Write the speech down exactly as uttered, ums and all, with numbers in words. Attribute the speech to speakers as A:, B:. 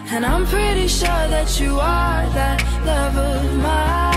A: And I'm pretty sure that you are that love of mine.